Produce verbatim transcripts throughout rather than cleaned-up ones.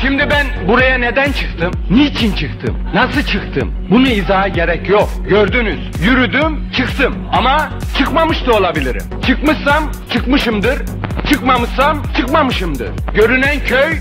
Şimdi ben buraya neden çıktım? Niçin çıktım? Nasıl çıktım? Bunu izaha gerek yok. Gördünüz. Yürüdüm, çıktım. Ama çıkmamış da olabilirim. Çıkmışsam çıkmışımdır. Çıkmamışsam çıkmamışımdır. Görünen köy...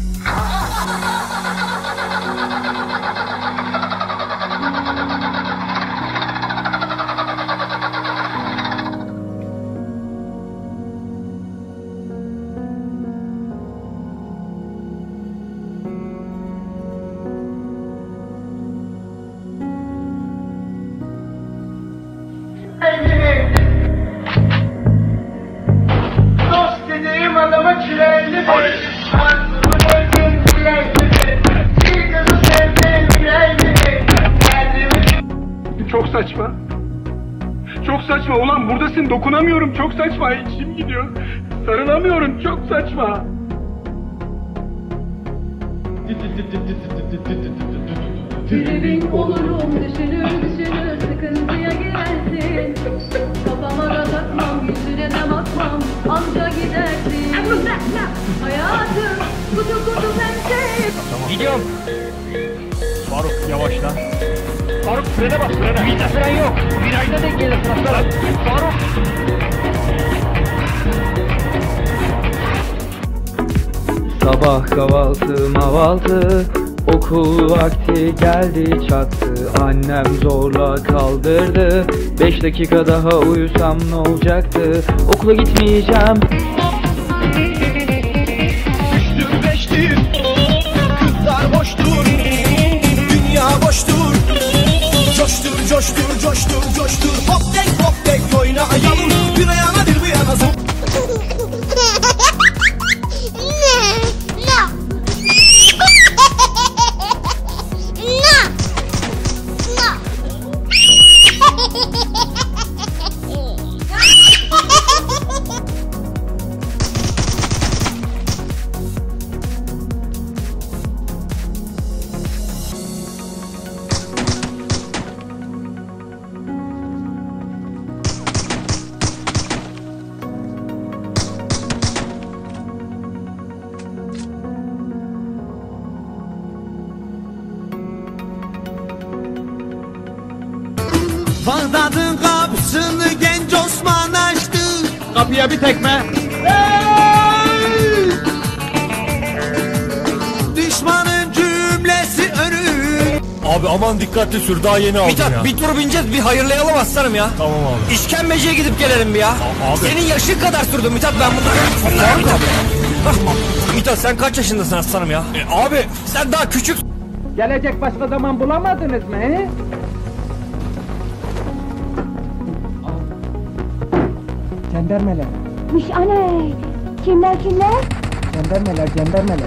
Dost dediğim adama çileyli bir çok saçma. Çok saçma. Ulan buradasın, dokunamıyorum. Çok saçma. İçim gidiyor. Sarılamıyorum. Çok saçma. Tribin olurum, düşünür düşünür, sıkıntıya girersin. Kafama da takmam, yüzüne de bakmam, anca gidersin. Hayatım, kutu kutu pense. Gidiyorum. Faruk yavaşla. Faruk frene bas, frene. Vites fren yok. Virajda denk gelir sırasına. Faruk. Sabah kahvaltı mavaltı, okul vakti geldi çattı. Annem zorla kaldırdı, beş dakika daha uyusam ne olacaktı? Okula gitmeyeceğim. Üçtür beştir, kızlar boştur, dünya boştur. Coştur coştur coştur coştur, hop denk hop denk oynayalım. Bir ayağına bir bu yana zıp. Bağdat'ın kapısını genç Osman açtı. Kapıya bir tekme. Hey! Düşmanın cümlesi önü. Abi aman dikkatli sür, daha yeni aldım Mithat, ya. bir tur bineceğiz, bir hayırlayalım aslanım ya. Tamam abi. İşkembeciye gidip gelelim bir ya. Abi. Senin yaşın kadar sürdü Mithat, ben bunu... Mithat. Mithat sen kaç yaşındasın aslanım ya? E, abi sen daha küçük. Gelecek başka zaman bulamadınız mı he? Cendermeler. Mış anne, kimler kimler? Cendermeler, cendermeler.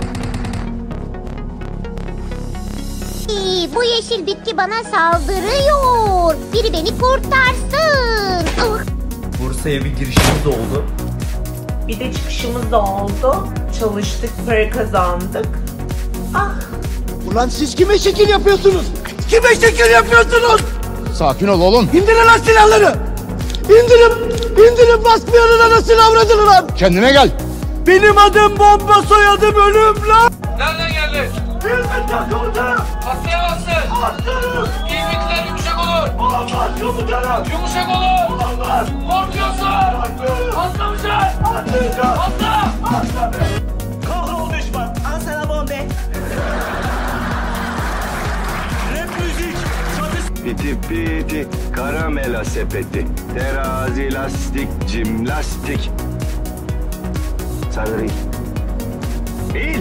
Bu yeşil bitki bana saldırıyor. Biri beni kurtarsın. Ah. Bursa'ya bir girişimiz oldu. Bir de çıkışımız da oldu. Çalıştık, para kazandık. Ah. Ulan siz kime şekil yapıyorsunuz? Kime şekil yapıyorsunuz? Sakin ol oğlum. İndirin lan silahları. İndirin, indirin basmayanın anasını avradını lan. Kendine gel. Benim adım bomba, soyadım ölüm lan. Nereden geldin? Hizmetten komutanım. Atlayamazsın. Atlarım. Giyimlikler yumuşak olur. Olamaz komutanım. Yumuşak olur. Olamaz. Korkuyorsun. Atlarım. Atlamışsın. Atlayacağım. Atla. Atla be. Kahrol düşman. Al sana bombe. Rap müzik. Piti piti karamela sepeti, terazi lastik cimlastik. Sarı değil. Değil.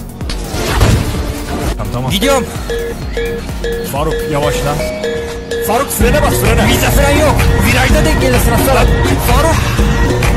Tamam tamam. Gidiyorum. Faruk yavaşla. Faruk frene bas, frene. Vites fren yok. Virajda denk gelir sırasına. Faruk.